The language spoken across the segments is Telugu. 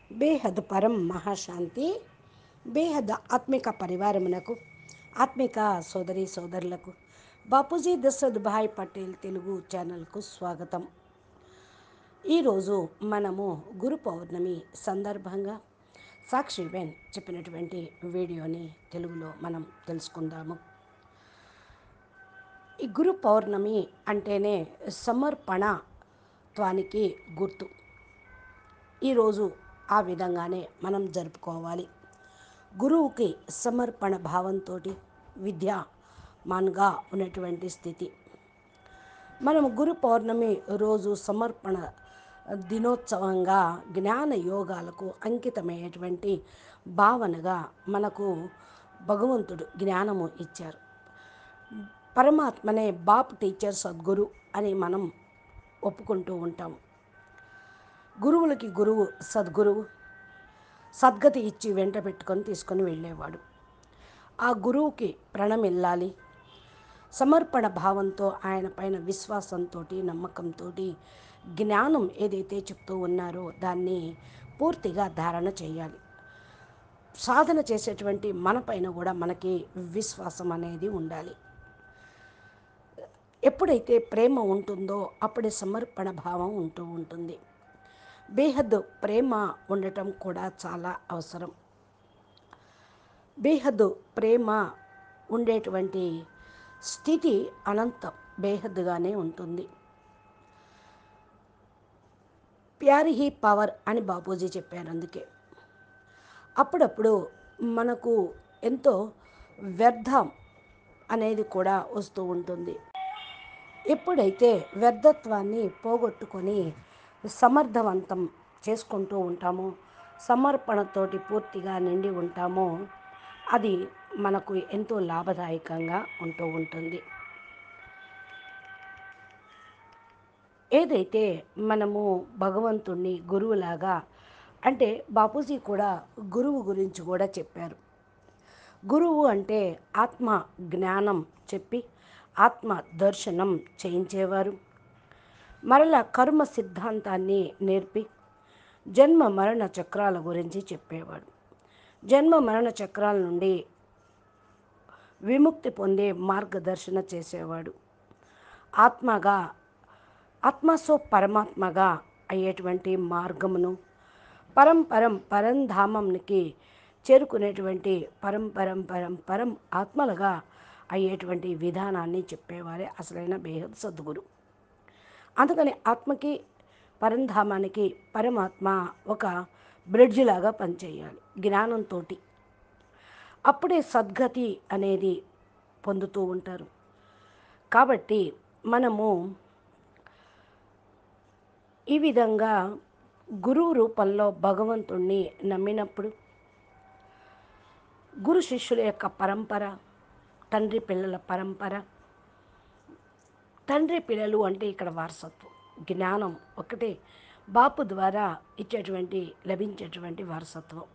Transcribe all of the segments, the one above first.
బేహద్ పరం మహాశాంతి. బేహద్ ఆత్మిక పరివారమునకు, ఆత్మిక సోదరి సోదరులకు బాపూజీ దశరథ్ భాయ్ పటేల్ తెలుగు ఛానల్కు స్వాగతం. ఈరోజు మనము గురు పౌర్ణమి సందర్భంగా సాక్షిబెన్ చెప్పినటువంటి వీడియోని తెలుగులో మనం తెలుసుకుందాము. ఈ గురు పౌర్ణమి అంటేనే సమర్పణత్వానికి గుర్తు. ఈరోజు ఆ విధంగానే మనం జరుపుకోవాలి. గురువుకి సమర్పణ భావంతో విద్యామాన్గా ఉన్నటువంటి స్థితి. మనం గురు పౌర్ణమి రోజు సమర్పణ దినోత్సవంగా జ్ఞాన యోగాలకు అంకితమైనటువంటి భావనగా మనకు భగవంతుడు జ్ఞానము ఇచ్చారు. పరమాత్మనే బాప్ టీచర్ సద్గురు అని మనం ఒప్పుకుంటూ ఉంటాము. గురువులకి గురువు సద్గురువు, సద్గతి ఇచ్చి వెంట పెట్టుకొని తీసుకొని వెళ్ళేవాడు. ఆ గురువుకి ప్రణమిల్లాలి. సమర్పణ భావంతో, ఆయన పైన విశ్వాసంతో, నమ్మకంతో జ్ఞానం ఏదైతే చెప్తూ ఉన్నారో దాన్ని పూర్తిగా ధారణ చేయాలి. సాధన చేసేటువంటి మన పైన కూడా మనకి విశ్వాసం అనేది ఉండాలి. ఎప్పుడైతే ప్రేమ ఉంటుందో అప్పుడే సమర్పణ భావం ఉంటూ ఉంటుంది. బేహద్దు ప్రేమ ఉండటం కూడా చాలా అవసరం. బేహద్దు ప్రేమ ఉండేటువంటి స్థితి అనంతం, బేహద్దుగానే ఉంటుంది. ప్యార్ హీ పవర్ అని బాపూజీ చెప్పారు. అందుకే అప్పుడప్పుడు మనకు ఎంతో వ్యర్థం అనేది కూడా వస్తూ ఉంటుంది. ఎప్పుడైతే వ్యర్థత్వాన్ని పోగొట్టుకొని సమర్థవంతం చేసుకుంటూ ఉంటామో, సమర్పణతోటి పూర్తిగా నిండి ఉంటామో, అది మనకు ఎంతో లాభదాయకంగా ఉంటూ ఉంటుంది. ఏదైతే మనము భగవంతుణ్ణి గురువులాగా, అంటే బాపూజీ కూడా గురువు గురించి కూడా చెప్పారు. గురువు అంటే ఆత్మ జ్ఞానం చెప్పి ఆత్మ దర్శనం చేయించేవారు. మరలా కర్మ సిద్ధాంతాన్ని నేర్పి జన్మ మరణ చక్రాల గురించి చెప్పేవాడు. జన్మ మరణ చక్రాల నుండి విముక్తి పొందే మార్గదర్శన చేసేవాడు. ఆత్మగా, ఆత్మసో పరమాత్మగా అయ్యేటువంటి మార్గమును, పరంధామంకి చేరుకునేటువంటి పరం ఆత్మలుగా అయ్యేటువంటి విధానాన్ని చెప్పేవారే అసలైన బేహద్ సద్గురు. అందుకని ఆత్మకి, పరంధామానికి పరమాత్మ ఒక బ్రిడ్జ్ లాగా పనిచేయాలి జ్ఞానంతో. అప్పుడే సద్గతి అనేది పొందుతూ ఉంటారు. కాబట్టి మనము ఈ విధంగా గురువు రూపంలో భగవంతుణ్ణి నమ్మినప్పుడు, గురు శిష్యుల యొక్క పరంపర, తండ్రి పిల్లల పరంపర, తండ్రి పిల్లలు అంటే ఇక్కడ వారసత్వం, జ్ఞానం ఒకటే బాపు ద్వారా లభించేటువంటి వారసత్వం.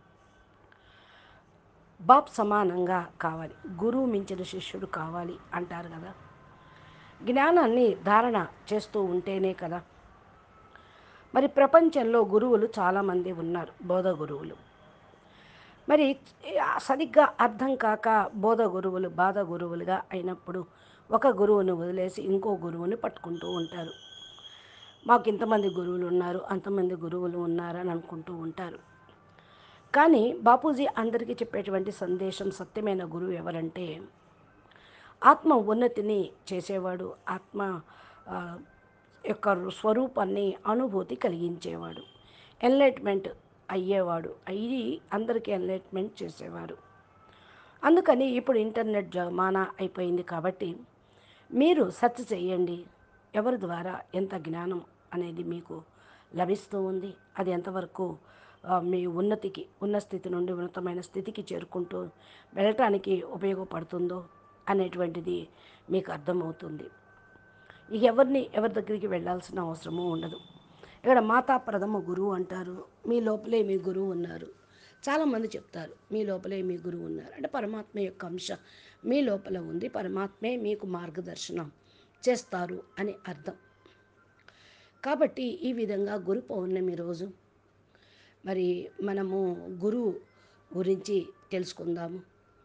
బాప్ సమానంగా కావాలి, గురువు మించిన శిష్యుడు కావాలి అంటారు కదా. జ్ఞానాన్ని ధారణ చేస్తూ ఉంటేనే కదా. మరి ప్రపంచంలో గురువులు చాలామంది ఉన్నారు, బోధ గురువులు. మరి సరిగ్గా అర్థం కాక బోధ గురువులు బాధ గురువులుగా అయినప్పుడు ఒక గురువుని వదిలేసి ఇంకో గురువుని పట్టుకుంటూ ఉంటారు. మాకు ఇంతమంది గురువులు ఉన్నారు, అంతమంది గురువులు ఉన్నారని అనుకుంటూ ఉంటారు. కానీ బాపూజీ అందరికీ చెప్పేటువంటి సందేశం, సత్యమైన గురువు ఎవరంటే ఆత్మ ఉన్నతిని చేసేవాడు, ఆత్మ యొక్క స్వరూపాన్ని అనుభూతి కలిగించేవాడు, ఎన్లైట్మెంట్ అయ్యేవాడు, అయ్యి అందరికీ ఎన్లైట్మెంట్ చేసేవారు. అందుకని ఇప్పుడు ఇంటర్నెట్ జమానా అయిపోయింది కాబట్టి మీరు సెర్చ్ చేయండి, ఎవరి ద్వారా ఎంత జ్ఞానం అనేది మీకు లభిస్తూ ఉంది, అది ఎంతవరకు మీ ఉన్నతికి, ఉన్న స్థితి నుండి ఉన్నతమైన స్థితికి చేరుకుంటూ వెళ్ళటానికి ఉపయోగపడుతుందో అనేటువంటిది మీకు అర్థమవుతుంది. ఇక ఎవరి దగ్గరికి వెళ్ళాల్సిన అవసరమూ ఉండదు. ఇక్కడ మాతా ప్రథమ గురువు అంటారు. మీ లోపలే మీ గురువు ఉన్నారు. చాలామంది చెప్తారు మీ లోపలే మీ గురువు ఉన్నారు అంటే పరమాత్మ యొక్క అంశ మీ లోపల ఉంది, పరమాత్మే మీకు మార్గదర్శనం చేస్తారు అని అర్థం. కాబట్టి ఈ విధంగా గురు పౌర్ణమి రోజు మరి మనము గురువు గురించి తెలుసుకుందాము.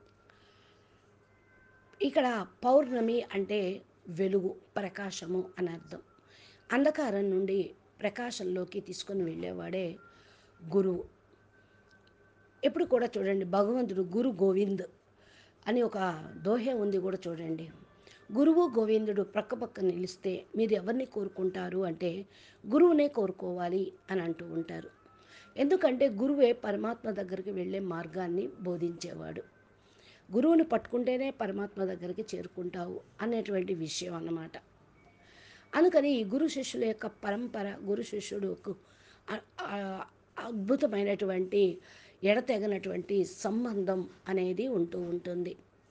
ఇక్కడ పౌర్ణమి అంటే వెలుగు, ప్రకాశము అని అర్థం. అంధకారం నుండి ప్రకాశంలోకి తీసుకొని వెళ్ళేవాడే గురువు. ఎప్పుడు కూడా చూడండి, భగవంతుడు గురు గోవింద్ అని ఒక దోహే ఉంది కూడా చూడండి. గురువు గోవిందుడు ప్రక్కపక్క నిలిస్తే మీరు ఎవరిని కోరుకుంటారు అంటే గురువునే కోరుకోవాలి అని అంటూ ఉంటారు. ఎందుకంటే గురువే పరమాత్మ దగ్గరికి వెళ్ళే మార్గాన్ని బోధించేవాడు. గురువుని పట్టుకుంటేనే పరమాత్మ దగ్గరికి చేరుకుంటావు అనేటువంటి విషయం అన్నమాట. అందుకని ఈ గురు శిష్యుల యొక్క పరంపర, గురు శిష్యుడుకు అద్భుతమైనటువంటి ఎడతెగనటువంటి సంబంధం అనేది ఉంటూ ఉంటుంది.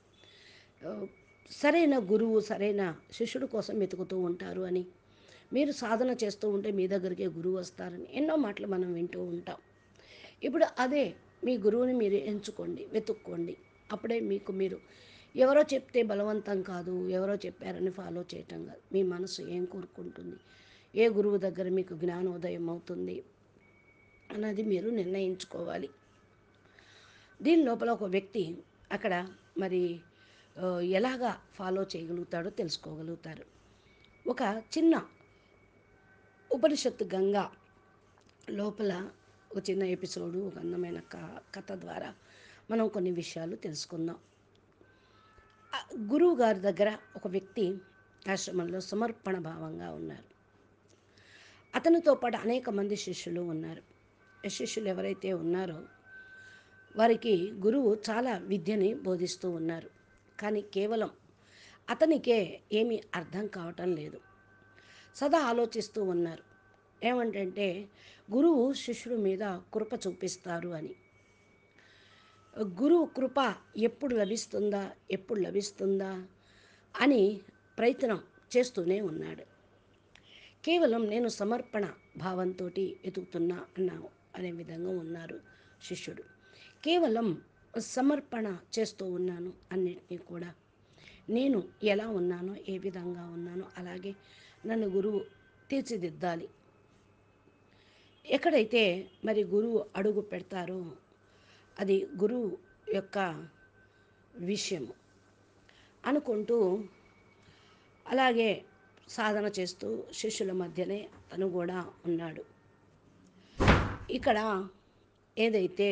సరైన గురువు సరైన శిష్యుడు కోసం వెతుకుతూ ఉంటారు అని, మీరు సాధన చేస్తూ ఉంటే మీ దగ్గరికే గురువు వస్తారని ఎన్నో మాటలు మనం వింటూ ఉంటాం. ఇప్పుడు అదే మీ గురువుని మీరు ఎంచుకోండి, వెతుక్కోండి. అప్పుడే మీకు మీరు ఎవరో చెప్తే బలవంతం కాదు, ఎవరో చెప్పారని ఫాలో చేయటం కాదు. మీ మనసు ఏం కోరుకుంటుంది, ఏ గురువు దగ్గర మీకు జ్ఞానోదయం అవుతుంది అన్నది మీరు నిర్ణయించుకోవాలి. దీని లోపల ఒక వ్యక్తి అక్కడ మరి ఎలాగా ఫాలో చేయగలుగుతాడో తెలుసుకోగలుగుతారు. ఒక చిన్న ఉపనిషత్తు గంగా లోపల ఒక చిన్న ఎపిసోడు, ఒక అందమైన కథ ద్వారా మనం కొన్ని విషయాలు తెలుసుకుందాం. గురువు గారి దగ్గర ఒక వ్యక్తి ఆశ్రమంలో సమర్పణ భావంగా ఉన్నారు. అతనితో పాటు అనేక మంది శిష్యులు ఉన్నారు. శిష్యులు ఎవరైతే ఉన్నారో వారికి గురువు చాలా విద్యని బోధిస్తూ ఉన్నారు. కానీ కేవలం అతనికే ఏమీ అర్థం కావటం లేదు. సదా ఆలోచిస్తూ ఉన్నారు. ఏమంటే గురువు శిష్యుడి మీద కృప చూపిస్తారు అని. గురువు కృప ఎప్పుడు లభిస్తుందా ఎప్పుడు లభిస్తుందా అని ప్రయత్నం చేస్తూనే ఉన్నాడు. కేవలం నేను సమర్పణ భావంతో ఎదుగుతున్నా అనే విధంగా ఉన్నారు శిష్యుడు. కేవలం సమర్పణ చేస్తూ ఉన్నాను అన్నిటినీ కూడా. నేను ఎలా ఉన్నానో, ఏ విధంగా ఉన్నానో అలాగే నన్ను గురువు తీర్చిదిద్దాలి. ఎక్కడైతే మరి గురువు అడుగు పెడతారో అది గురువు యొక్క విషయము అనుకుంటూ అలాగే సాధన చేస్తూ శిష్యుల మధ్యనే తను కూడా ఉన్నాడు. ఇక్కడ ఏదైతే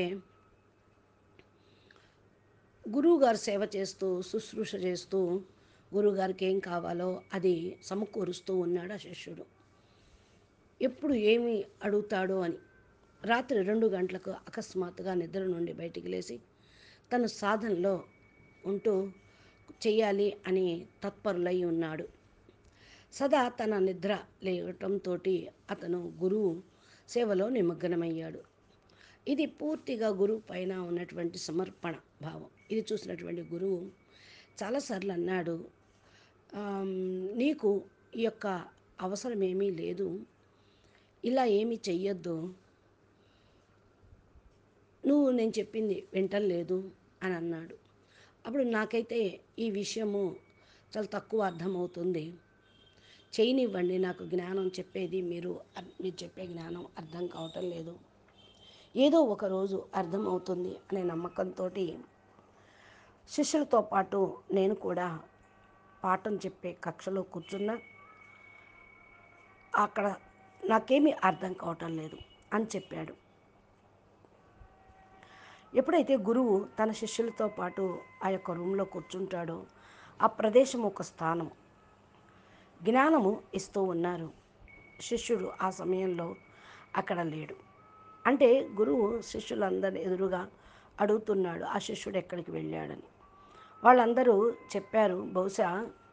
గురువుగారు సేవ చేస్తూ శుశ్రూష చేస్తూ గురువుగారికి ఏం కావాలో అది సమకూరుస్తూ ఉన్నాడు ఆ శిష్యుడు. ఎప్పుడు ఏమి అడుగుతాడో అని రాత్రి 2 గంటలకు అకస్మాత్తుగా నిద్ర నుండి బయటికి లేచి తను సాధనలో ఉంటూ చెయ్యాలి అని తత్పరులై ఉన్నాడు. సదా తన నిద్ర లేవటంతో అతను గురువు సేవలో నిమగ్నమయ్యాడు. ఇది పూర్తిగా గురువు పైన ఉన్నటువంటి సమర్పణ భావం. ఇది చూసినటువంటి గురువు చాలాసార్లు అన్నాడు, నీకు ఈ యొక్క అవసరం ఏమీ లేదు, ఇలా ఏమీ చెయ్యొద్దు, నువ్వు నేను చెప్పింది వింటలేదు అని అన్నాడు. అప్పుడు నాకైతే ఈ విషయము చాలా తక్కువ అర్థమవుతుంది, చేయనివ్వండి, నాకు జ్ఞానం చెప్పేది మీరు చెప్పే జ్ఞానం అర్థం కావటం లేదు, ఏదో ఒకరోజు అర్థమవుతుంది అనే నమ్మకంతో శిష్యులతో పాటు నేను కూడా పాఠం చెప్పే కక్షలో కూర్చున్నా. అక్కడ నాకేమీ అర్థం కావటం లేదు అని చెప్పాడు. ఎప్పుడైతే గురువు తన శిష్యులతో పాటు ఆ యొక్క రూమ్లో కూర్చుంటాడో ఆ ప్రదేశం ఒక స్థానం, జ్ఞానము ఇస్తూ ఉన్నారు. శిష్యుడు ఆ సమయంలో అక్కడ లేడు. అంటే గురువు శిష్యులందరి ఎదురుగా అడుగుతున్నాడు ఆ శిష్యుడు ఎక్కడికి వెళ్ళాడని. వాళ్ళందరూ చెప్పారు, బహుశా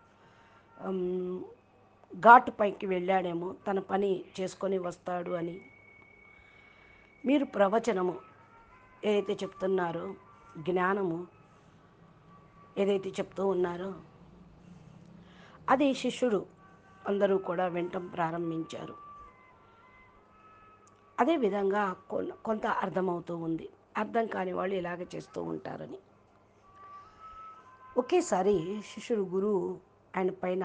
ఘాటు పైకి వెళ్ళాడేమో, తన పని చేసుకొని వస్తాడు అని. మీరు ప్రవచనము ఏదైతే చెప్తున్నారో, జ్ఞానము ఏదైతే చెప్తూ ఉన్నారో అది శిష్యుడు అందరూ కూడా వినటం ప్రారంభించారు. అదేవిధంగా కొంత అర్థమవుతూ ఉంది. అర్థం కాని వాళ్ళు ఇలాగ చేస్తూ ఉంటారని. ఒకేసారి శిష్యుడు గురువు ఆయన పైన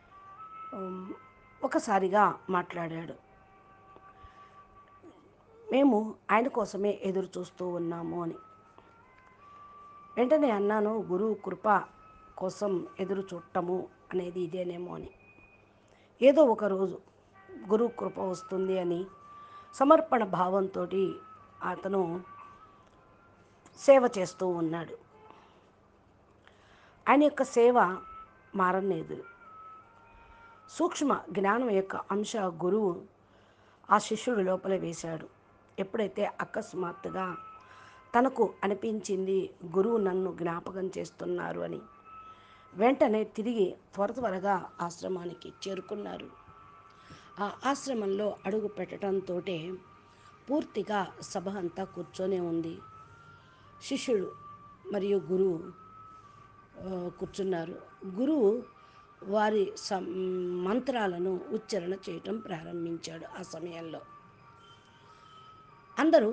ఒకసారిగా మాట్లాడాడు. మేము ఆయన కోసమే ఎదురు చూస్తూ ఉన్నాము అని. వెంటనే అన్నాను, గురువు కృప కోసం ఎదురు చూడటము అనేది ఇదేనేమో అని. ఏదో ఒక రోజు గురువు కృప వస్తుంది అని సమర్పణ భావంతో అతను సేవ చేస్తూ ఉన్నాడు. ఆయన యొక్క సేవ మారలేదు. సూక్ష్మ జ్ఞానం యొక్క అంశ గురువు ఆ శిష్యుడి లోపల వేశాడు. ఎప్పుడైతే అకస్మాత్తుగా తనకు అనిపించింది గురువు నన్ను జ్ఞాపకం చేస్తున్నారు అని, వెంటనే తిరిగి త్వరగా ఆశ్రమానికి చేరుకున్నారు. ఆ ఆశ్రమంలో అడుగు పెట్టడంతో పూర్తిగా సభ అంతా కూర్చొనే ఉంది. శిష్యుడు మరియు గురువు కూర్చున్నారు. గురువు వారి మంత్రాలను ఉచ్చారణ చేయటం ప్రారంభించాడు. ఆ సమయంలో అందరూ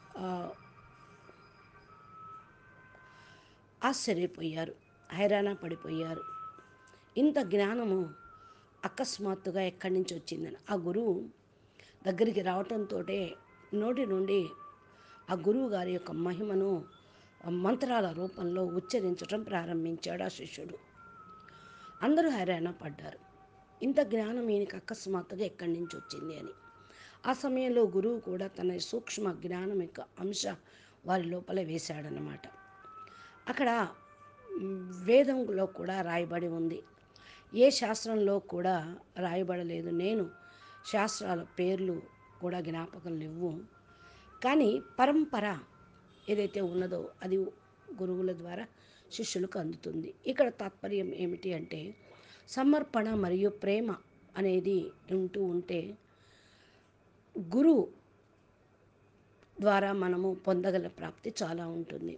ఆశ్చర్యపోయారు, హైరాణ పడిపోయారు. ఇంత జ్ఞానము అకస్మాత్తుగా ఎక్కడి నుంచి వచ్చిందని. ఆ గురువు దగ్గరికి రావటంతో నోటి నుండి ఆ గురువు గారి యొక్క మహిమను మంత్రాల రూపంలో ఉచ్చరించడం ప్రారంభించాడు ఆ శిష్యుడు. అందరూ హైరాణ పడ్డారు. ఇంత జ్ఞానం ఈయనకి అకస్మాత్తుగా ఎక్కడి నుంచి వచ్చింది అని. ఆ సమయంలో గురువు కూడా తన సూక్ష్మ జ్ఞానం యొక్క అంశ వారి లోపల వేశాడనమాట. అక్కడ వేదంలో కూడా రాయబడి ఉంది. ఏ శాస్త్రంలో కూడా రాయబడలేదు. నేను శాస్త్రాల పేర్లు కూడా జ్ఞాపకం లేవు. కానీ పరంపర ఏదైతే ఉన్నదో అది గురువుల ద్వారా శిష్యులకు అందుతుంది. ఇక్కడ తాత్పర్యం ఏమిటి అంటే, సమర్పణ మరియు ప్రేమ అనేది ఉంటే గురువు ద్వారా మనము పొందగల ప్రాప్తి చాలా ఉంటుంది.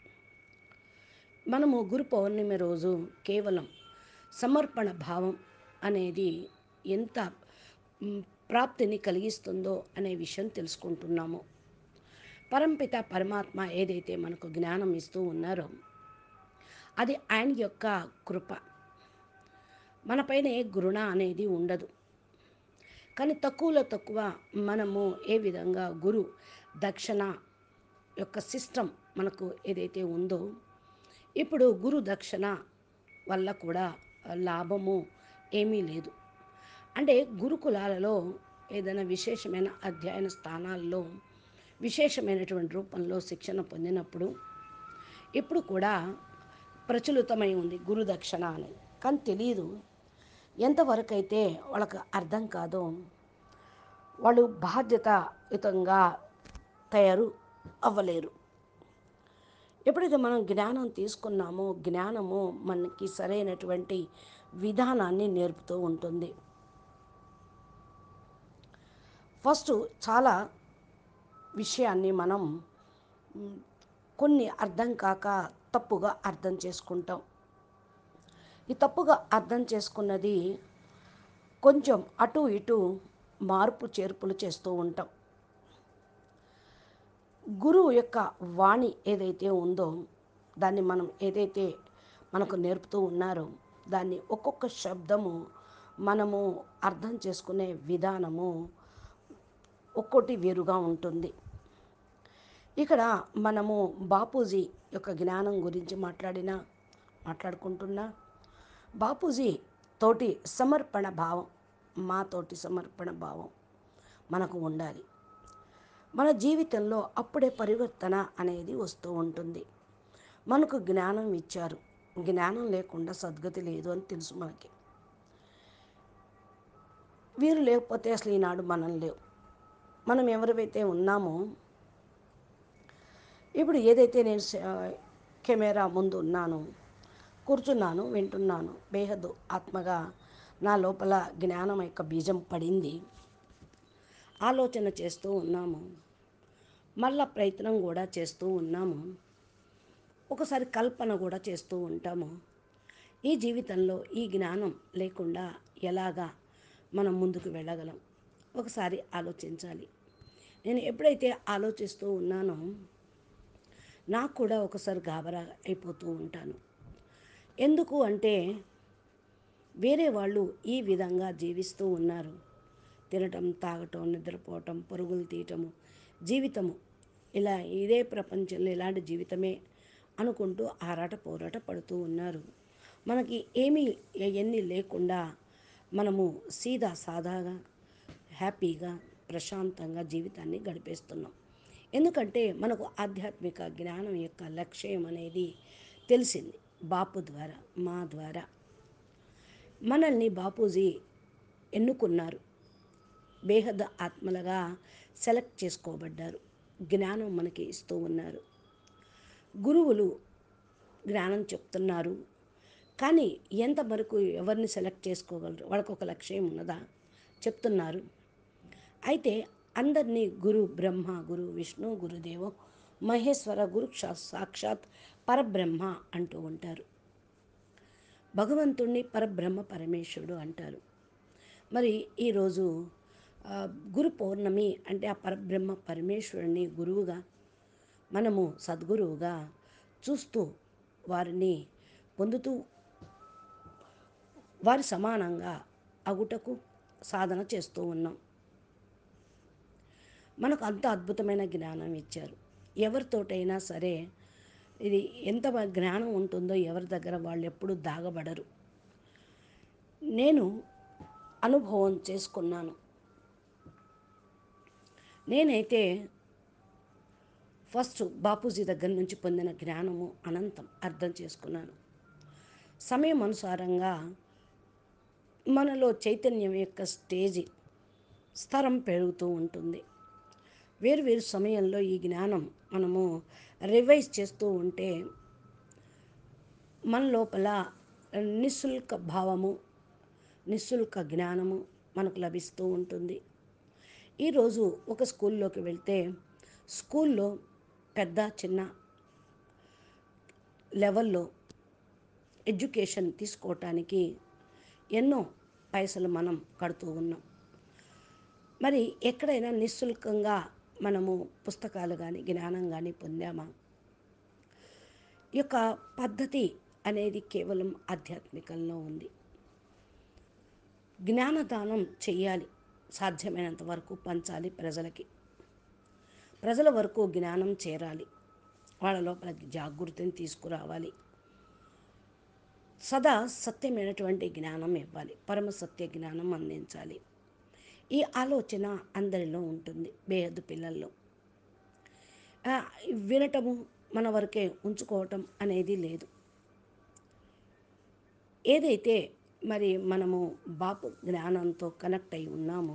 మనము గురు పౌర్ణమి రోజు కేవలం సమర్పణ భావం అనేది ఎంత ప్రాప్తిని కలిగిస్తుందో అనే విషయం తెలుసుకుంటున్నాము. పరంపిత పరమాత్మ ఏదైతే మనకు జ్ఞానం ఇస్తూ ఉన్నారో అది ఆయన యొక్క కృప. మనపైన ఏ గురుణ అనేది ఉండదు. కానీ తక్కువలో తక్కువ మనము ఏ విధంగా గురు దక్షిణ యొక్క సిస్టమ్ మనకు ఏదైతే ఉందో, ఇప్పుడు గురు దక్షిణ వల్ల కూడా లాభము ఏమీ లేదు. అంటే గురుకులాలలో ఏదైనా విశేషమైన అధ్యయన స్థానాల్లో విశేషమైనటువంటి రూపంలో శిక్షణ పొందినప్పుడు ఇప్పుడు కూడా ప్రచురితమై ఉంది గురు దక్షిణ అని. కానీ తెలియదు. ఎంతవరకు అయితే వాళ్ళకు అర్థం కాదో వాళ్ళు బాధ్యతాయుతంగా తయారు అవ్వలేరు. ఎప్పుడైతే మనం జ్ఞానం తీసుకున్నామో జ్ఞానము మనకి సరైనటువంటి విధానాన్ని నేర్పుతూ ఉంటుంది. ఫస్ట్ చాలా విషయాన్ని మనం కొన్ని అర్థం కాక తప్పుగా అర్థం చేసుకుంటాం. ఈ తప్పుగా అర్థం చేసుకున్నది కొంచెం అటు ఇటు మార్పు చేర్పులు చేస్తూ ఉంటాం. గురువు యొక్క వాణి ఏదైతే ఉందో దాన్ని మనం ఏదైతే మనకు నేర్పుతూ ఉన్నారో దాన్ని ఒక్కొక్క శబ్దము మనము అర్థం చేసుకునే విధానము ఒక్కోటి వేరుగా ఉంటుంది. ఇక్కడ మనము బాపూజీ యొక్క జ్ఞానం గురించి మాట్లాడుకుంటున్నా. బాపూజీ తోటి సమర్పణ భావం, మాతోటి సమర్పణ భావం మనకు ఉండాలి. మన జీవితంలో అప్పుడే పరివర్తన అనేది వస్తూ ఉంటుంది. మనకు జ్ఞానం ఇచ్చారు, జ్ఞానం లేకుండా సద్గతి లేదు అని తెలుసు మనకి. వీరు లేకపోతే అసలు ఈనాడు మనం లేవు. మనం ఎవరైతే ఉన్నామో ఇప్పుడు ఏదైతే నేను కెమెరా ముందు ఉన్నాను, కూర్చున్నాను, వింటున్నాను, బేహద్దు ఆత్మగా నా లోపల జ్ఞానం యొక్క బీజం పడింది. ఆలోచన చేస్తూ ఉన్నాము, మళ్ళా ప్రయత్నం కూడా చేస్తూ ఉన్నాము, ఒకసారి కల్పన కూడా చేస్తూ ఉంటాము. ఈ జీవితంలో ఈ జ్ఞానం లేకుండా ఎలాగా మనం ముందుకు వెళ్ళగలం? ఒకసారి ఆలోచించాలి. నేను ఎప్పుడైతే ఆలోచిస్తూ ఉన్నానో నాకు కూడా ఒకసారి గాబరా అయిపోతూ ఉంటాను. ఎందుకు అంటే వేరే వాళ్ళు ఈ విధంగా జీవిస్తూ ఉన్నారు. తినటం, తాగటం, నిద్రపోవటం, పరుగులు తీయటము, జీవితము ఇలా ఇదే ప్రపంచంలో ఇలాంటి జీవితమే అనుకుంటూ ఆరాట పోరాట పడుతూ ఉన్నారు. మనకి ఏమీ ఎన్ని లేకుండా మనము సీదా సాదాగా హ్యాపీగా ప్రశాంతంగా జీవితాన్ని గడిపేస్తున్నాం. ఎందుకంటే మనకు ఆధ్యాత్మిక జ్ఞానం యొక్క లక్ష్యం అనేది తెలిసింది. బాపు ద్వారా, మా ద్వారా మనల్ని బాపూజీ ఎన్నుకున్నారు. బేహద్ ఆత్మలుగా సెలెక్ట్ చేసుకోబడ్డారు. జ్ఞానం మనకి ఇస్తూ ఉన్నారు. గురువులు జ్ఞానం చెప్తున్నారు. కానీ ఎంతవరకు ఎవరిని సెలెక్ట్ చేసుకోగలరు? వాళ్ళకు ఒక లక్ష్యం ఉన్నదా? చెప్తున్నారు. అయితే అందరినీ గురు బ్రహ్మ, గురు విష్ణు, గురుదేవో మహేశ్వర, గురు సాక్షాత్ పరబ్రహ్మ అంటూ ఉంటారు. భగవంతుణ్ణి పరబ్రహ్మ పరమేశ్వరుడు అంటారు. మరి ఈరోజు గురు పౌర్ణమి అంటే ఆ పరబ్రహ్మ పరమేశ్వరుని గురువుగా మనము సద్గురువుగా చూస్తూ వారిని పొందుతూ వారి సమానంగా అగుటకు సాధన చేస్తూ ఉన్నాం. మనకు అంత అద్భుతమైన జ్ఞానం ఇచ్చారు. ఎవరితోటైనా సరే ఇది ఎంత జ్ఞానం ఉంటుందో ఎవరి దగ్గర వాళ్ళు ఎప్పుడు దాగబడరు. నేను అనుభవం చేసుకున్నాను. నేనైతే ఫస్ట్ బాపూజీ దగ్గర నుంచి పొందిన జ్ఞానము అనంతం అర్థం చేసుకున్నాను. సమయం అనుసారంగా మనలో చైతన్యం యొక్క స్టేజి స్థరం పెరుగుతూ ఉంటుంది. వేరు వేరు సమయంలో ఈ జ్ఞానం మనము రివైజ్ చేస్తూ ఉంటే మన లోపల నిశుల్క భావము, నిశుల్క జ్ఞానము మనకు లభిస్తూ ఉంటుంది. ఈరోజు ఒక స్కూల్లోకి వెళ్తే స్కూల్లో పెద్ద చిన్న లెవెల్లో ఎడ్యుకేషన్ తీసుకోవటానికి ఎన్నో పైసలు మనం కడుతూ ఉన్నాం. మరి ఎక్కడైనా నిశుల్కంగా మనము పుస్తకాలు కానీ జ్ఞానం కానీ పొందామా? ఈ యొక్క పద్ధతి అనేది కేవలం ఆధ్యాత్మికంలో ఉంది. జ్ఞానదానం చెయ్యాలి, సాధ్యమైనంత వరకు పంచాలి ప్రజలకి. ప్రజల వరకు జ్ఞానం చేరాలి, వాళ్ళ లోపల జాగృతిని తీసుకురావాలి. సదా సత్యమైనటువంటి జ్ఞానం ఇవ్వాలి, పరమ సత్య జ్ఞానం అందించాలి. ఈ ఆలోచన అందరిలో ఉంటుంది, బేహద్దు పిల్లల్లో. వినటము మన వరకే ఉంచుకోవటం అనేది లేదు. ఏదైతే మరి మనము బాపు జ్ఞానంతో కనెక్ట్ అయి ఉన్నామో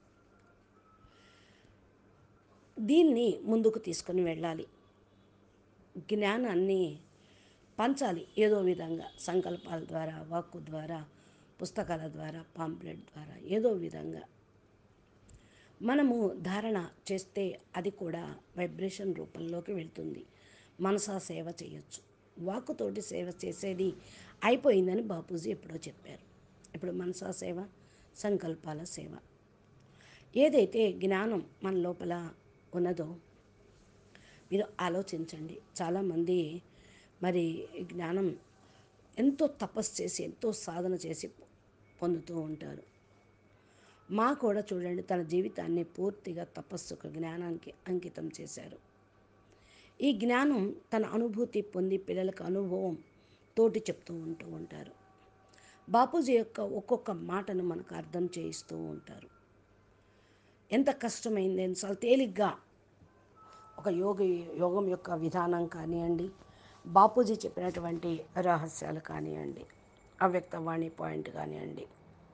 దీన్ని ముందుకు తీసుకొని వెళ్ళాలి. జ్ఞానాన్ని పంచాలి ఏదో విధంగా, సంకల్పాల ద్వారా, వాక్కు ద్వారా, పుస్తకాల ద్వారా, పాంప్లెట్ ద్వారా, ఏదో విధంగా మనము ధారణ చేస్తే అది కూడా వైబ్రేషన్ రూపంలోకి వెళ్తుంది. మనసా సేవ చేయొచ్చు. వాక్కుతోటి సేవ చేసేది అయిపోయిందని బాపూజీ ఎప్పుడో చెప్పారు. ఇప్పుడు మనసా సేవ, సంకల్పాల సేవ. ఏదైతే జ్ఞానం మన లోపల ఉన్నదో మీరు ఆలోచించండి. చాలామంది మరి జ్ఞానం ఎంతో తపస్సు చేసి, ఎంతో సాధన చేసి పొందుతూ ఉంటారు. మా కూడా చూడండి, తన జీవితాన్ని పూర్తిగా తపస్సుకు, జ్ఞానానికి అంకితం చేశారు. ఈ జ్ఞానం తన అనుభూతి పొంది పిల్లలకు అనుభవం తోటి చెప్తూ ఉంటారు. బాపూజీ యొక్క ఒక్కొక్క మాటను మనకు అర్థం చేయిస్తూ ఉంటారు. ఎంత కష్టమైంది, ఎన్నిసార్లు తేలిగ్గా ఒక యోగం యొక్క విధానం కానివ్వండి, బాపూజీ చెప్పినటువంటి రహస్యాలు కానివ్వండి, అవ్యక్తవాణి పాయింట్ కానివ్వండి,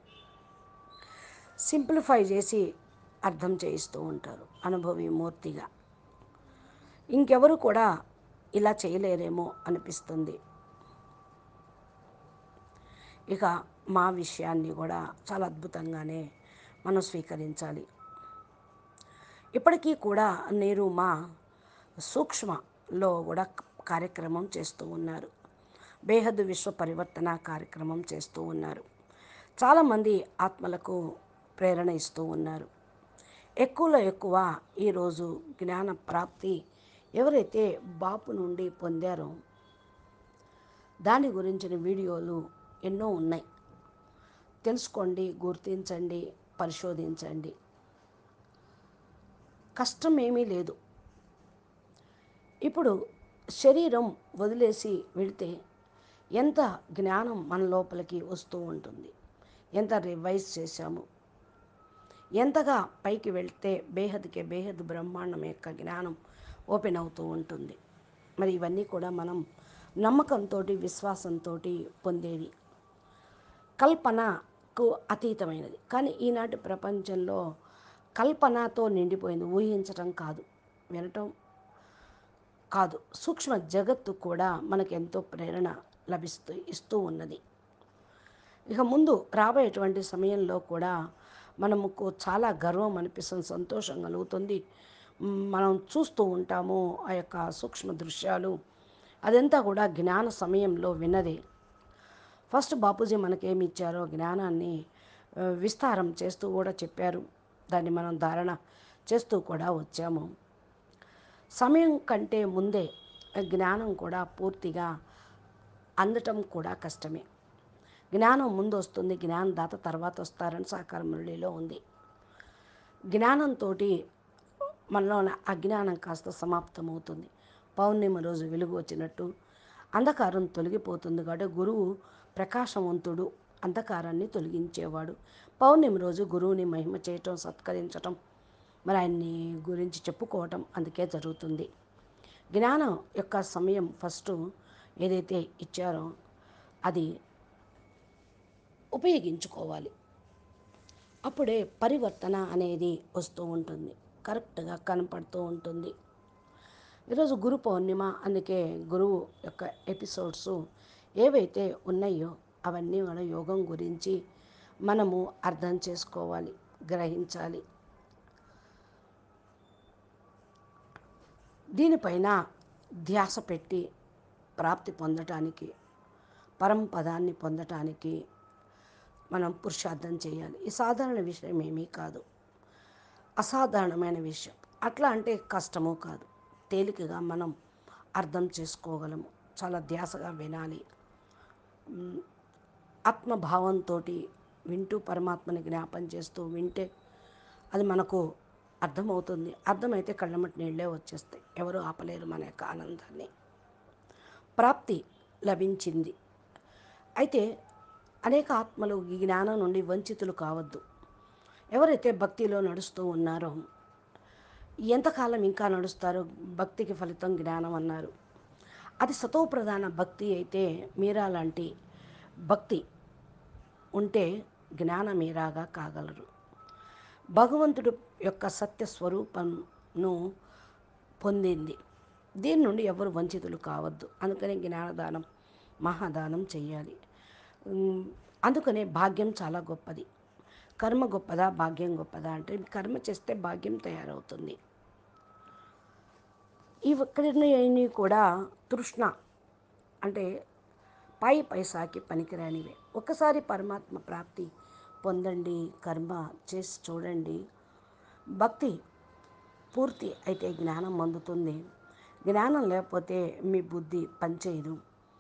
సింప్లిఫై చేసి అర్థం చేయిస్తూ ఉంటారు అనుభవి మూర్తిగా. ఇంకెవరు కూడా ఇలా చేయలేరేమో అనిపిస్తుంది. ఇక మా విషయాన్ని కూడా చాలా అద్భుతంగానే మనం స్వీకరించాలి. ఇప్పటికీ కూడా మీరు మా సూక్ష్మలో కూడా కార్యక్రమం చేస్తూ ఉన్నారు. బేహద్దు విశ్వ పరివర్తన కార్యక్రమం చేస్తూ ఉన్నారు. చాలామంది ఆత్మలకు ప్రేరణ ఇస్తూ ఉన్నారు. ఎక్కువలో ఎక్కువ ఈరోజు జ్ఞాన ప్రాప్తి ఎవరైతే బాపు నుండి పొందారో దాని గురించిన వీడియోలు ఎన్నో ఉన్నాయి. తెలుసుకోండి, గుర్తించండి, పరిశోధించండి. కష్టం ఏమీ లేదు. ఇప్పుడు శరీరం వదిలేసి వెళితే ఎంత జ్ఞానం మన లోపలికి వస్తూ ఉంటుంది, ఎంత రివైజ్ చేశాము, ఎంతగా పైకి వెళ్తే బేహద్కే బేహద్ బ్రహ్మాండం యొక్క జ్ఞానం ఓపెన్ అవుతూ ఉంటుంది. మరి ఇవన్నీ కూడా మనం నమ్మకంతో విశ్వాసంతో పొందేది, కల్పనకు అతీతమైనది. కానీ ఈనాటి ప్రపంచంలో కల్పనతో నిండిపోయింది. ఊహించటం కాదు, వినటం కాదు, సూక్ష్మ జగత్తు కూడా మనకు ఎంతో ప్రేరణ ఇస్తూ ఉన్నది. ఇక ముందు రాబోయేటువంటి సమయంలో కూడా మనకు చాలా గర్వం అనిపిస్తుంది, సంతోషం కలుగుతుంది. మనం చూస్తూ ఉంటాము ఆ యొక్క సూక్ష్మ దృశ్యాలు. అదంతా కూడా జ్ఞాన సమయంలో విన్నదే. ఫస్ట్ బాపూజీ మనకేమి ఇచ్చారో జ్ఞానాన్ని విస్తారం చేస్తూ కూడా చెప్పారు. దాన్ని మనం ధారణ చేస్తూ కూడా వచ్చాము. సమయం కంటే ముందే జ్ఞానం కూడా పూర్తిగా అందటం కూడా కష్టమే. జ్ఞానం ముందు వస్తుంది, జ్ఞానదాత తర్వాత వస్తారని సహకార మురళిలో ఉంది. జ్ఞానంతో మనలో ఉన్న అజ్ఞానం కాస్త సమాప్తమవుతుంది. పౌర్ణిమ రోజు వెలుగు వచ్చినట్టు అంధకారం తొలగిపోతుంది. కాబట్టి గురువు ప్రకాశవంతుడు, అంధకారాన్ని తొలగించేవాడు. పౌర్ణిమ రోజు గురువుని మహిమ చేయటం, సత్కరించటం, మరి ఆయన్ని గురించి చెప్పుకోవటం అందుకే జరుగుతుంది. జ్ఞానం యొక్క సమయం ఫస్ట్ ఏదైతే ఇచ్చారో అది ఉపయోగించుకోవాలి. అప్పుడే పరివర్తన అనేది వస్తూ ఉంటుంది, కరెక్ట్గా కనపడుతూ ఉంటుంది. ఈరోజు గురు పౌర్ణిమ, అందుకే గురువు యొక్క ఎపిసోడ్స్ ఏవైతే ఉన్నాయో అవన్నీ మన యోగం గురించి మనము అర్థం చేసుకోవాలి, గ్రహించాలి. దీనిపైన ధ్యాస పెట్టి ప్రాప్తి పొందటానికి, పరంపదాన్ని పొందటానికి మనం పురుషార్థం చేయాలి. ఈ సాధారణ విషయం ఏమీ కాదు, అసాధారణమైన విషయం. అట్లా అంటే కష్టము కాదు, తేలికగా మనం అర్థం చేసుకోగలము. చాలా ధ్యాసగా వినాలి, ఆత్మభావంతో వింటూ పరమాత్మని జ్ఞాపం చేస్తూ వింటే అది మనకు అర్థమవుతుంది. అర్థమైతే కళ్ళమటి నీళ్ళే వచ్చేస్తాయి, ఎవరు ఆపలేరు మన యొక్క ఆనందాన్ని. ప్రాప్తి లభించింది. అయితే అనేక ఆత్మలు ఈ జ్ఞానం నుండి వంచితులు కావద్దు. ఎవరైతే భక్తిలో నడుస్తూ ఉన్నారో ఎంతకాలం ఇంకా నడుస్తారు? భక్తికి ఫలితం జ్ఞానం అన్నారు. అది సతోప్రధాన భక్తి అయితే మీరా లాంటి భక్తి ఉంటే జ్ఞాన మీరాగా కాగలరు. భగవంతుడు యొక్క సత్య స్వరూపంను పొందింది. దీని నుండి ఎవరు వంచితులు కావద్దు. అందుకనే జ్ఞానదానం, మహాదానం చెయ్యాలి. అందుకనే భాగ్యం చాలా గొప్పది. కర్మ గొప్పదా, భాగ్యం గొప్పదా అంటే కర్మ చేస్తే భాగ్యం తయారవుతుంది. ఇవన్నీ కూడా తృష్ణ అంటే పైసాకి పనికిరానివే. ఒకసారి పరమాత్మ ప్రాప్తి పొందండి, కర్మ చేసి చూడండి. భక్తి పూర్తి అయితే జ్ఞానం అందుతుంది. జ్ఞానం లేకపోతే మీ బుద్ధి పనిచేయదు.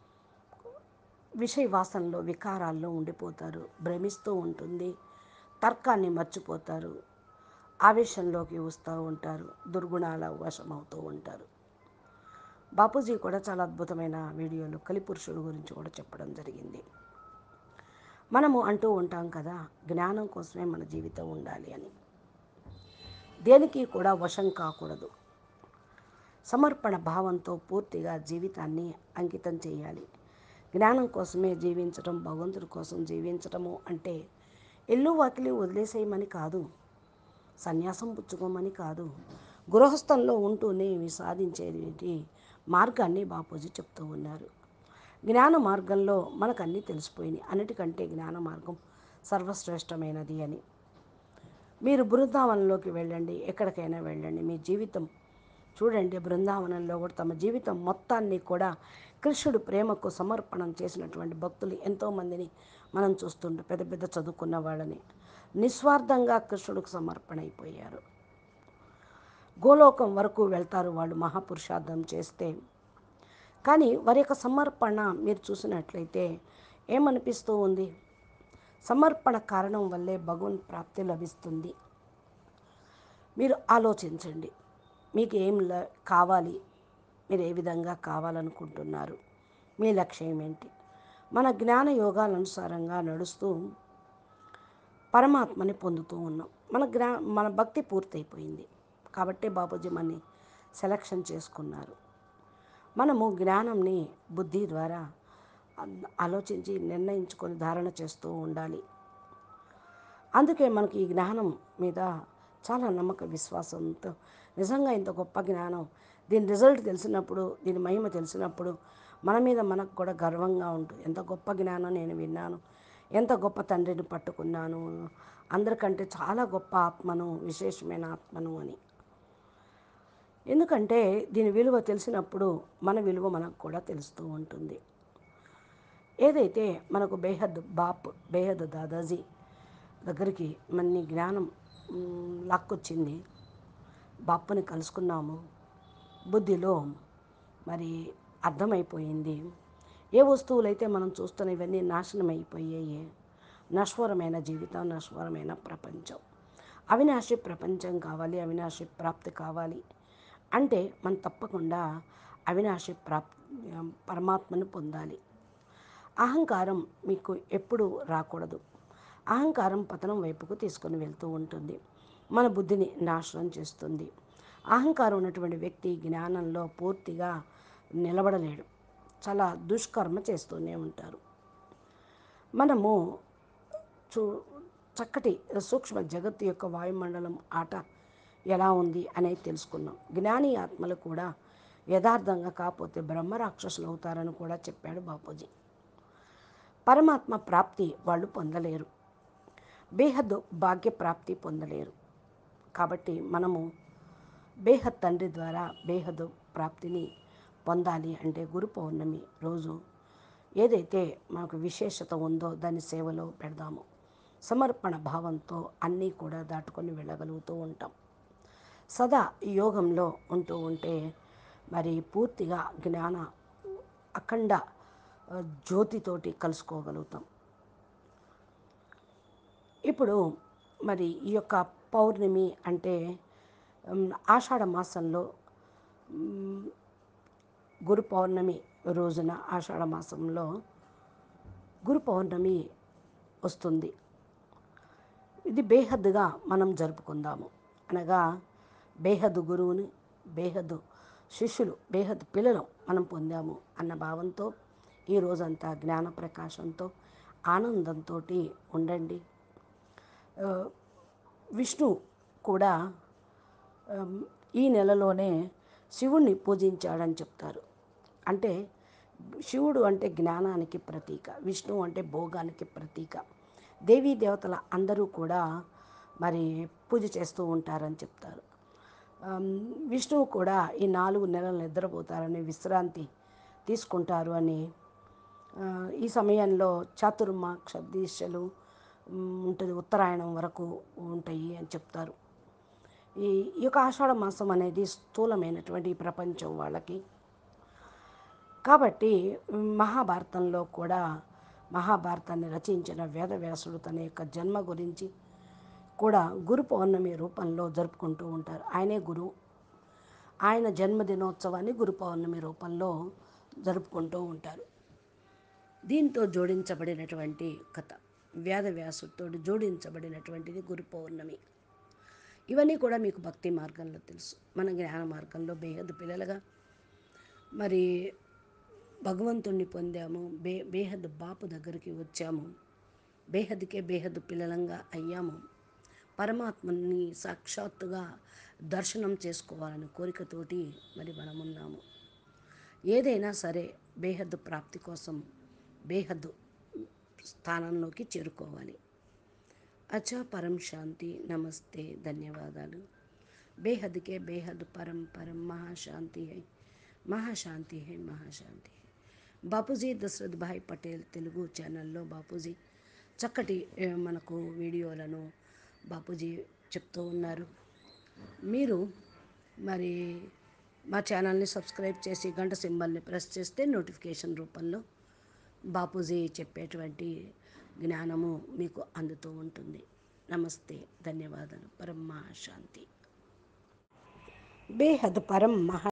విషయ వాసనలో, వికారాల్లో ఉండిపోతారు, భ్రమిస్తూ ఉంటుంది, తర్కాన్ని మర్చిపోతారు, ఆవేశంలోకి వస్తూ ఉంటారు, దుర్గుణాల వశమవుతూ ఉంటారు. బాపూజీ కూడా చాలా అద్భుతమైన వీడియోలు కలిపురుషుడు గురించి కూడా చెప్పడం జరిగింది. మనము అంటూ ఉంటాం కదా, జ్ఞానం కోసమే మన జీవితం ఉండాలి అని. దేనికి కూడా వశం కాకూడదు. సమర్పణ భావంతో పూర్తిగా జీవితాన్ని అంకితం చేయాలి. జ్ఞానం కోసమే జీవించటం, భగవంతుడి కోసం జీవించటము అంటే ఇల్లు వాకిలి వదిలేసేయమని కాదు, సన్యాసం పుచ్చుకోమని కాదు, గృహస్థంలో ఉంటూనే ఇవి సాధించేది మార్గాన్ని బాపూజీ చెప్తూ ఉన్నారు. జ్ఞాన మార్గంలో మనకు అన్నీ తెలిసిపోయినాయి. అన్నిటికంటే జ్ఞాన మార్గం సర్వశ్రేష్టమైనది అని. మీరు బృందావనంలోకి వెళ్ళండి, ఎక్కడికైనా వెళ్ళండి, మీ జీవితం చూడండి. బృందావనంలో కూడా తమ జీవితం మొత్తాన్ని కూడా కృష్ణుడు ప్రేమకు సమర్పణం చేసినటువంటి భక్తులు ఎంతోమందిని మనం చూస్తుంటాం. పెద్ద పెద్ద చదువుకున్న వాళ్ళని నిస్వార్థంగా కృష్ణుడికి సమర్పణ అయిపోయారు. గోలోకం వరకు వెళ్తారు వాళ్ళు మహాపురుషార్థం చేస్తే. కానీ వారి యొక్క సమర్పణ మీరు చూసినట్లయితే ఏమనిపిస్తూ ఉంది? సమర్పణ కారణం వల్లే భగవన్ ప్రాప్తి లభిస్తుంది. మీరు ఆలోచించండి. మీకు కావాలి, మీరు ఏ విధంగా కావాలనుకుంటున్నారు, మీ లక్ష్యం ఏంటి? మన జ్ఞాన యోగాల అనుసారంగా నడుస్తూ పరమాత్మని పొందుతూ ఉన్నాం. మన భక్తి పూర్తయిపోయింది కాబట్టి బాపూజీ మనని సెలక్షన్ చేసుకున్నారు. మనము జ్ఞానంని బుద్ధి ద్వారా ఆలోచించి నిర్ణయించుకొని ధారణ చేస్తూ ఉండాలి. అందుకే మనకి ఈ జ్ఞానం మీద చాలా నమ్మక విశ్వాసంతో, నిజంగా ఇంత గొప్ప జ్ఞానం, దీని రిజల్ట్ తెలిసినప్పుడు, దీని మహిమ తెలిసినప్పుడు మన మీద మనకు కూడా గర్వంగా ఉంటుంది. ఎంత గొప్ప జ్ఞానం నేను విన్నాను, ఎంత గొప్ప తండ్రిని పట్టుకున్నాను, అందరికంటే చాలా గొప్ప ఆత్మను, విశేషమైన ఆత్మను అని. ఎందుకంటే దీని విలువ తెలిసినప్పుడు మన విలువ మనకు కూడా తెలుస్తూ ఉంటుంది. ఏదైతే మనకు బేహద్ దాదాజీ దగ్గరికి మన జ్ఞానం లాక్కొచ్చింది, బాపుని కలుసుకున్నాము, బుద్ధిలో మరి అర్థమైపోయింది. ఏ వస్తువులైతే మనం చూస్తున్న ఇవన్నీ నాశనం అయిపోయాయి, నశ్వరమైన జీవితం, నశ్వరమైన ప్రపంచం, అవినాశి ప్రపంచం కావాలి, అవినాశి ప్రాప్తి కావాలి అంటే మనం తప్పకుండా అవినాశి పరమాత్మను పొందాలి. అహంకారం మీకు ఎప్పుడు రాకూడదు. అహంకారం పతనం వైపుకు తీసుకొని వెళ్తూ ఉంటుంది, మన బుద్ధిని నాశనం చేస్తుంది. అహంకారం ఉన్నటువంటి వ్యక్తి జ్ఞానంలో పూర్తిగా నిలబడలేడు, చాలా దుష్కర్మ చేస్తూనే ఉంటారు. మనము చూ చక్కటి సూక్ష్మ జగత్తు యొక్క వాయుమండలం ఆట ఎలా ఉంది అనేది తెలుసుకున్నాం. జ్ఞాని ఆత్మలు కూడా యథార్థంగా కాకపోతే బ్రహ్మరాక్షసులు అవుతారని కూడా చెప్పాడు బాపూజీ. పరమాత్మ ప్రాప్తి వాళ్ళు పొందలేరు, బేహద్దు భాగ్య ప్రాప్తి పొందలేరు. కాబట్టి మనము బేహద్ తండ్రి ద్వారా బేహద్దు ప్రాప్తిని పొందాలి అంటే గురు పౌర్ణమి రోజు ఏదైతే మనకు విశేషత ఉందో దాన్ని సేవలో పెడదాము. సమర్పణ భావంతో అన్నీ కూడా దాటుకొని వెళ్ళగలుగుతూ ఉంటాం. సదా యోగంలో ఉంటూ ఉంటే మరి పూర్తిగా జ్ఞాన అఖండ జ్యోతితోటి కలుసుకోగలుగుతాం. ఇప్పుడు మరి ఈ యొక్క పౌర్ణమి అంటే ఆషాఢ మాసంలో గురు పౌర్ణమి రోజున, ఆషాఢ మాసంలో గురు పౌర్ణమి వస్తుంది. ఇది బేహద్దుగా మనం జరుపుకుందాము. అనగా బేహద్దు గురువుని, బేహద్దు శిష్యులు, బేహద్దు పిల్లలు మనం పొందాము అన్న భావంతో ఈ రోజంతా జ్ఞాన ప్రకాశంతో ఆనందంతో ఉండండి. విష్ణు కూడా ఈ నెలలోనే శివుణ్ణి పూజించాడని చెప్తారు. అంటే శివుడు అంటే జ్ఞానానికి ప్రతీక, విష్ణువు అంటే భోగానికి ప్రతీక. దేవీ దేవతల అందరూ కూడా మరి పూజ చేస్తూ ఉంటారని చెప్తారు. విష్ణువు కూడా ఈ 4 నెలలు నిద్రపోతారని, విశ్రాంతి తీసుకుంటారు అని, ఈ సమయంలో చాతుర్మాక్ష దీక్షలు ఉంటుంది, ఉత్తరాయణం వరకు ఉంటాయి అని చెప్తారు. ఈ యొక్క ఆషాఢ మాసం అనేది స్థూలమైనటువంటి ప్రపంచం వాళ్ళకి. కాబట్టి మహాభారతంలో కూడా, మహాభారతాన్ని రచించిన వేదవ్యాసుడు తన యొక్క జన్మ గురించి కూడా గురు పౌర్ణమి రూపంలో జరుపుకుంటూ ఉంటారు. ఆయనే గురువు, ఆయన జన్మదినోత్సవాన్ని గురు పౌర్ణమి రూపంలో జరుపుకుంటూ ఉంటారు. దీంతో జోడించబడినటువంటి కథ, వేదవ్యాసుడితో జోడించబడినటువంటిది గురు పౌర్ణమి. ఇవన్నీ కూడా మీకు భక్తి మార్గంలో తెలుసు. మన జ్ఞాన మార్గంలో బేహద్దు పిల్లలుగా మరి భగవంతుణ్ణి పొందాము, బేహద్దు బాపు దగ్గరికి వచ్చాము, బేహద్దుకే బేహద్దు పిల్లలంగా అయ్యాము. పరమాత్మని సాక్షాత్తుగా దర్శనం చేసుకోవాలని కోరికతోటి మరి మనమున్నాము. ఏదైనా సరే బేహద్దు ప్రాప్తి కోసం బేహద్దు స్థానంలోకి చేరుకోవాలి. అచ్చా, పరం శాంతి, నమస్తే, ధన్యవాదాలు. బేహద్కే బేహద్ పరం పరం, మహాశాంతి హై, మహాశాంతి హై, మహాశాంతి హై. బాపూజీ దశరథ్ భాయ్ పటేల్ తెలుగు ఛానల్లో బాపూజీ చక్కటి మనకు వీడియోలను బాపూజీ చెప్తూ ఉన్నారు. మీరు మరి మా ఛానల్ని సబ్స్క్రైబ్ చేసి గంట సింబల్ని ప్రెస్ చేస్తే నోటిఫికేషన్ రూపంలో బాపూజీ చెప్పేటువంటి జ్ఞానము మీకు అందుతూ ఉంటుంది. నమస్తే, ధన్యవాదాలు, పరమ శాంతి. బేహద్ పరం మహా